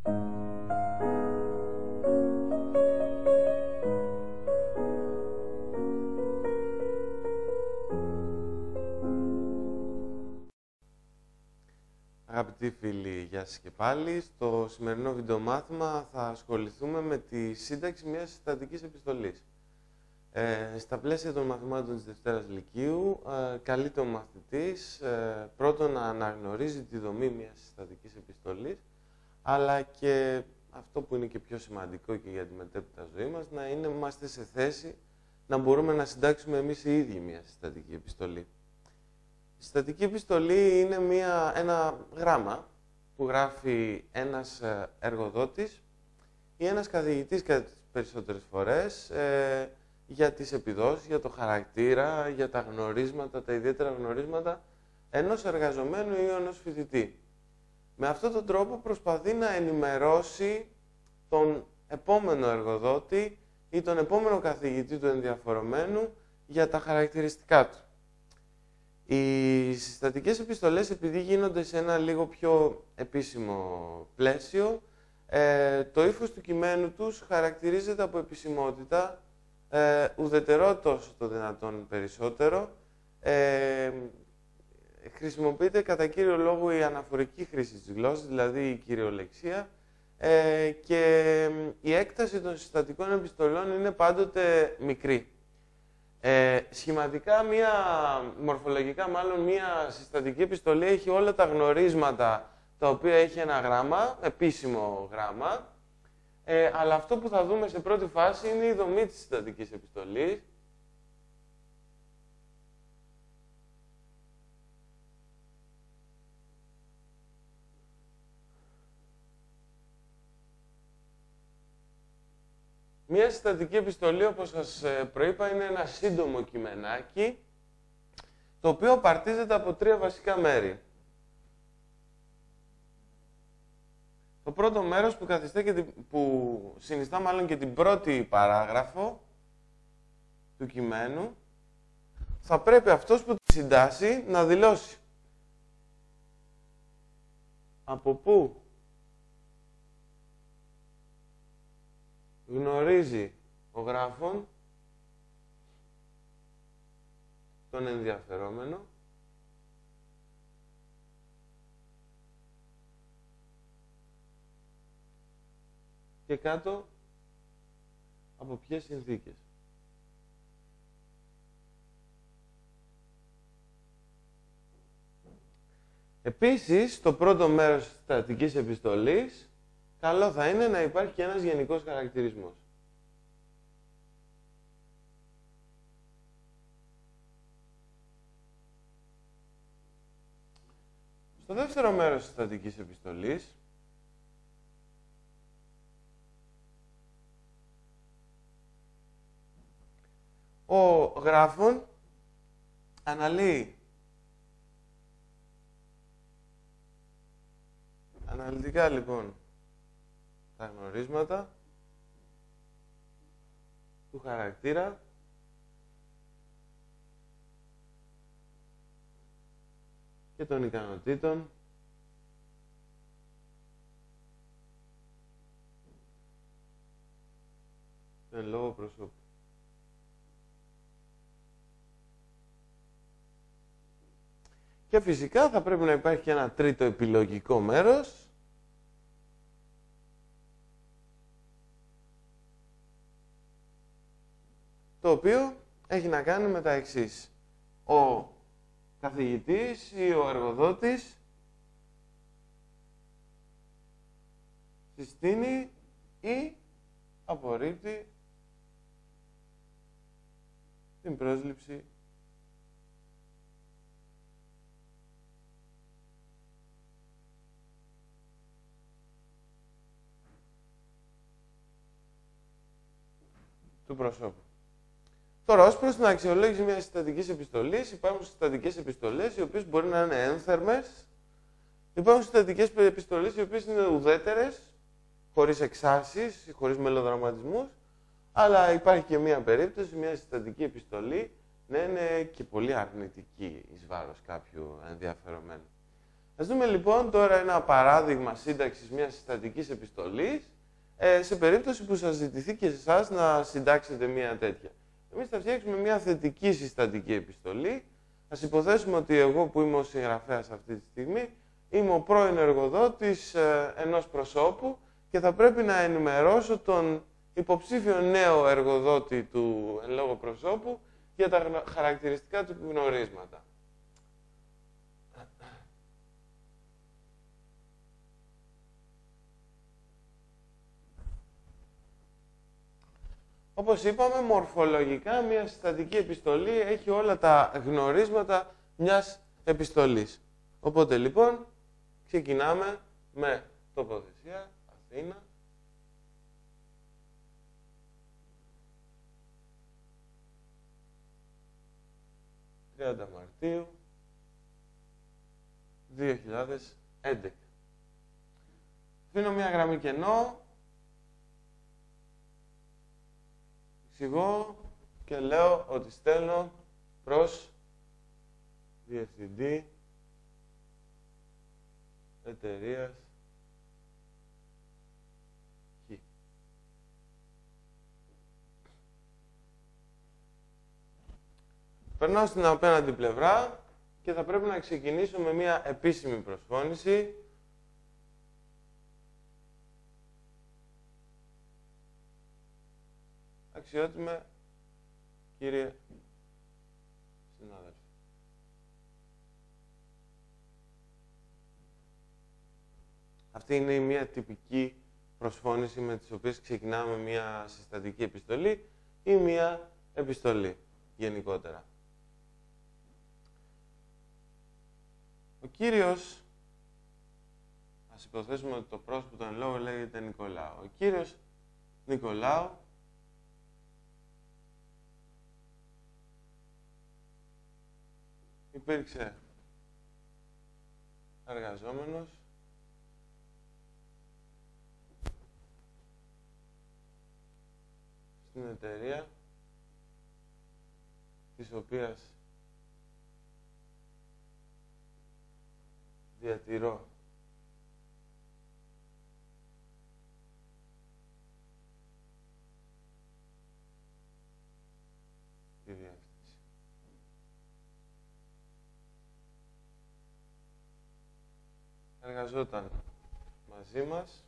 Αγαπητοί φίλοι, γεια σας και πάλι. Στο σημερινό βιντεομάθημα θα ασχοληθούμε με τη σύνταξη μιας συστατικής επιστολής. Στα πλαίσια των μαθημάτων της Δευτέρας Λυκείου, καλείται ο μαθητής πρώτον να αναγνωρίζει τη δομή μιας συστατικής επιστολής, αλλά και αυτό που είναι και πιο σημαντικό και για τη μετέπειτα ζωή μας, να είμαστε σε θέση να μπορούμε να συντάξουμε εμείς οι ίδιοι μια συστατική επιστολή. Η συστατική επιστολή είναι ένα γράμμα που γράφει ένας εργοδότης ή ένας καθηγητής κατά τις περισσότερες φορές για τις επιδόσεις, για το χαρακτήρα, για τα γνωρίσματα, τα ιδιαίτερα γνωρίσματα ενός εργαζομένου ή ενός φοιτητή. Με αυτόν τον τρόπο προσπαθεί να ενημερώσει τον επόμενο εργοδότη ή τον επόμενο καθηγητή του ενδιαφορομένου για τα χαρακτηριστικά του. Οι συστατικές επιστολές, επειδή γίνονται σε ένα λίγο πιο επίσημο πλαίσιο, το ύφος του κειμένου τους χαρακτηρίζεται από επισημότητα, ουδετερότητα όσο το δυνατόν περισσότερο. Χρησιμοποιείται κατά κύριο λόγο η αναφορική χρήση της γλώσσας, δηλαδή η κυριολεξία, και η έκταση των συστατικών επιστολών είναι πάντοτε μικρή. Σχηματικά, μορφολογικά μάλλον, μία συστατική επιστολή έχει όλα τα γνωρίσματα τα οποία έχει ένα γράμμα, επίσημο γράμμα, αλλά αυτό που θα δούμε σε πρώτη φάση είναι η δομή της συστατικής επιστολής. Μία συστατική επιστολή, όπως σας προείπα, είναι ένα σύντομο κειμενάκι, το οποίο απαρτίζεται από τρία βασικά μέρη. Το πρώτο μέρος που συνιστά μάλλον και την πρώτη παράγραφο του κειμένου, θα πρέπει αυτός που τη συντάσσει να δηλώσει από πού γνωρίζει ο γράφων τον ενδιαφερόμενο και κάτω από ποιες συνθήκες. Επίσης, στο πρώτο μέρος της συστατικής επιστολής, καλό θα είναι να υπάρχει και ένας γενικός χαρακτηρισμός. Στο δεύτερο μέρος της συστατικής επιστολής, ο γράφων αναλύει αναλυτικά λοιπόν τα γνωρίσματα του χαρακτήρα και των ικανοτήτων του εν λόγω προσώπου. Και φυσικά θα πρέπει να υπάρχει και ένα τρίτο επιλογικό μέρος, το οποίο έχει να κάνει με τα εξής. Ο καθηγητής ή ο εργοδότης συστήνει ή απορρίπτει την πρόσληψη του προσώπου. Τώρα, ως προς την αξιολόγηση μιας συστατικής επιστολής, υπάρχουν συστατικές επιστολές οι οποίες μπορεί να είναι ένθερμες, υπάρχουν συστατικές επιστολές οι οποίες είναι ουδέτερες, χωρίς εξάρσεις, χωρίς μελοδραματισμούς, αλλά υπάρχει και μια περίπτωση, μια συστατική επιστολή, να είναι και πολύ αρνητική εις βάρος κάποιου ενδιαφερομένου. Ας δούμε λοιπόν τώρα ένα παράδειγμα σύνταξης μιας συστατικής επιστολής, σε περίπτωση που σας ζητηθεί και σε εσάς να συντάξετε μια τέτοια. Εμείς θα φτιάξουμε μια θετική συστατική επιστολή. Ας υποθέσουμε ότι εγώ που είμαι ο συγγραφέας αυτή τη στιγμή, είμαι ο πρώην εργοδότης ενός προσώπου και θα πρέπει να ενημερώσω τον υποψήφιο νέο εργοδότη του εν λόγω προσώπου για τα χαρακτηριστικά του γνωρίσματα. Όπως είπαμε, μορφολογικά μια συστατική επιστολή έχει όλα τα γνωρίσματα μιας επιστολής. Οπότε λοιπόν, ξεκινάμε με τοποθεσία, Αθήνα. Μαρτίου 2011. Αφήνω μια γραμμή κενό, εξηγώ και λέω ότι στέλνω προς διευθυντή εταιρείας Χ. Περνάω στην απέναντι πλευρά και θα πρέπει να ξεκινήσω με μια επίσημη προσφώνηση. Αξιότιμε κύριε συνάδελφε. Αυτή είναι μια τυπική προσφώνηση με τις οποίες ξεκινάμε μια συστατική επιστολή ή μια επιστολή γενικότερα. Ο κύριος, ας υποθέσουμε ότι το πρόσωπο των λόγων λέγεται Νικολάου. Ο κύριος Νικολάου υπήρξε εργαζόμενος στην εταιρεία της οποίας διατηρώ τη διεύθυνση. Εργαζόταν μαζί μας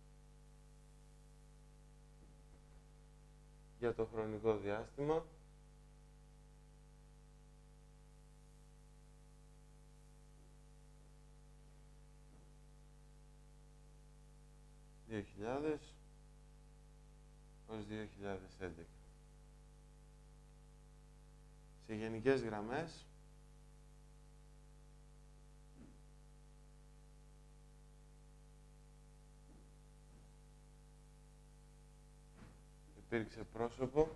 για το χρονικό διάστημα ως 2011. Σε γενικές γραμμές, υπήρξε πρόσωπο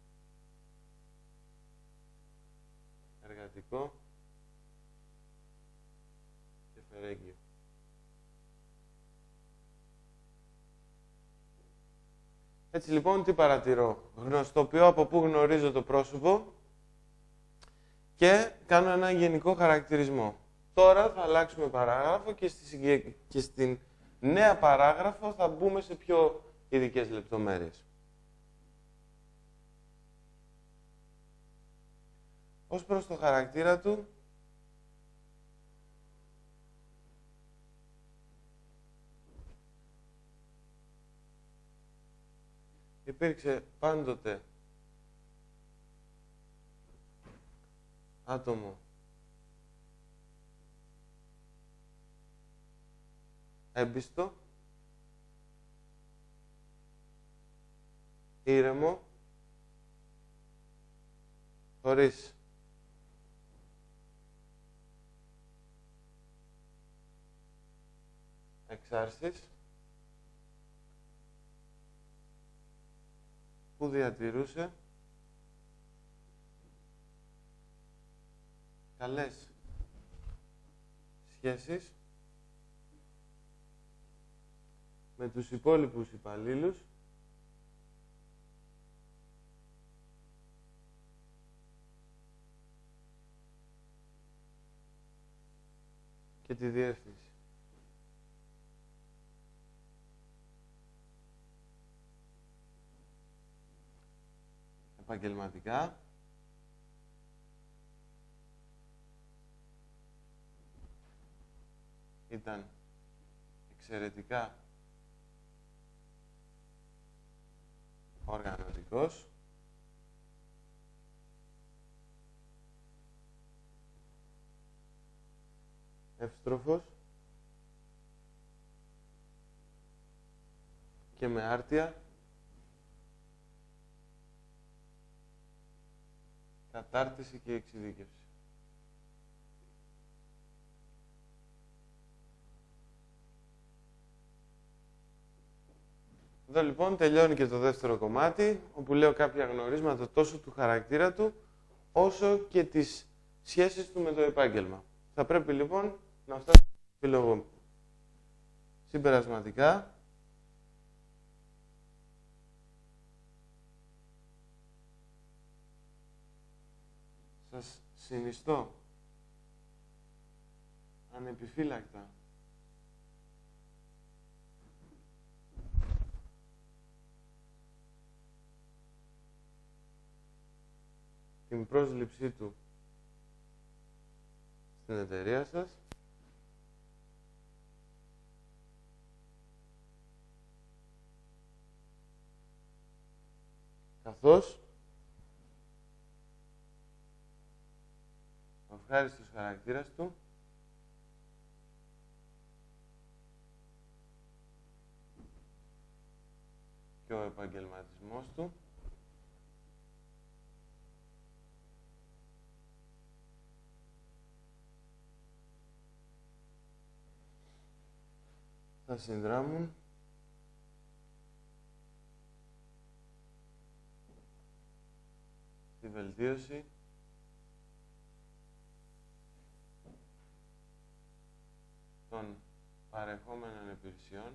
εργατικό και φερέγγιο. Έτσι λοιπόν, τι παρατηρώ. Γνωστοποιώ από πού γνωρίζω το πρόσωπο και κάνω ένα γενικό χαρακτηρισμό. Τώρα θα αλλάξουμε παράγραφο και στην νέα παράγραφο θα μπούμε σε πιο ειδικές λεπτομέρειες. Ως προς το χαρακτήρα του, υπήρξε πάντοτε άτομο έμπιστο, ήρεμο, χωρίς εξάρσεις, που διατηρούσε καλές σχέσεις με τους υπόλοιπους υπαλλήλους και τη διεύθυνση. Επαγγελματικά. Ήταν εξαιρετικά οργανωτικός. Εύστροφος και με άρτια κατάρτιση και εξειδίκευση. Εδώ λοιπόν τελειώνει και το δεύτερο κομμάτι, όπου λέω κάποια γνωρίσματα τόσο του χαρακτήρα του, όσο και τις σχέσεις του με το επάγγελμα. Θα πρέπει λοιπόν να φτάσουμε στο επίλογο. Συμπερασματικά, σας συνιστώ ανεπιφύλακτα την πρόσληψή του στην εταιρεία σας, καθώς ο ευχάριστος χαρακτήρας του και ο επαγγελματισμός του θα συνδράμουν τη βελτίωση των παρεχόμενων υπηρεσιών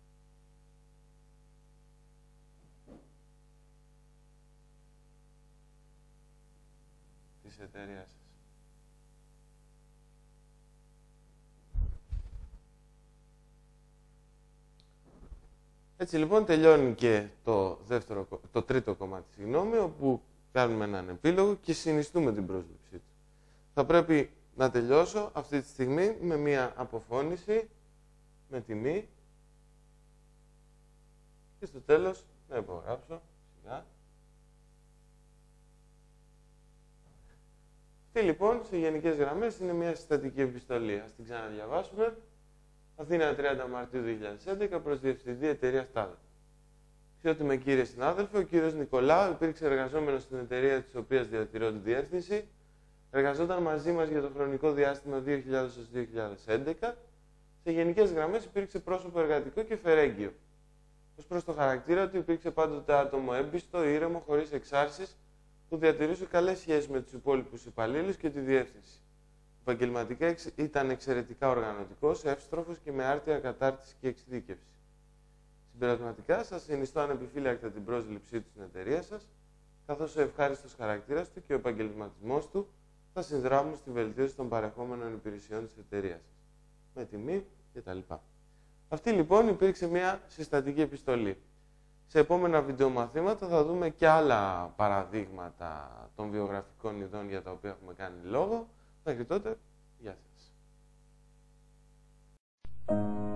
της εταιρείας σας. Έτσι λοιπόν τελειώνει και το τρίτο κομμάτι, όπου κάνουμε έναν επίλογο και συνιστούμε την πρόσληψή του. Θα πρέπει να τελειώσω αυτή τη στιγμή με μία αποφώνηση, με τιμή και στο τέλος να υπογράψω σιγά. Αυτή λοιπόν σε γενικές γραμμές είναι μια συστατική επιστολή. Ας την ξαναδιαβάσουμε. Αθήνα 30 Μαρτίου 2011 προς Διευθυντή Εταιρείας ΤΑΔΕ. Αξιότιμε κύριε συνάδελφε, ο κύριος Νικολάου υπήρξε εργαζόμενος στην εταιρεία της οποίας διατηρώ τη διεύθυνση. Εργαζόταν μαζί μας για το χρονικό διάστημα 2000-2011. Σε γενικές γραμμές υπήρξε πρόσωπο εργατικό και φερέγγιο. Ως προς το χαρακτήρα του υπήρξε πάντοτε άτομο έμπιστο, ήρεμο, χωρίς εξάρσεις, που διατηρούσε καλές σχέσεις με τους υπόλοιπους υπαλλήλους και τη διεύθυνση. Επαγγελματικά ήταν εξαιρετικά οργανωτικός, εύστροφος και με άρτια κατάρτιση και εξειδίκευση. Συμπερασματικά, σας συνιστώ ανεπιφύλακτα την πρόσληψή του στην εταιρεία σας, καθώς ο ευχάριστος χαρακτήρας του και ο επαγγελματισμός του θα συνδράμουν στη βελτίωση των παρεχόμενων υπηρεσιών της εταιρείας σας, με τιμή κτλ. Αυτή λοιπόν υπήρξε μια συστατική επιστολή. Σε επόμενα βιντεομαθήματα θα δούμε και άλλα παραδείγματα των βιογραφικών ειδών για τα οποία έχουμε κάνει λόγο. Μέχρι τότε, γεια σας.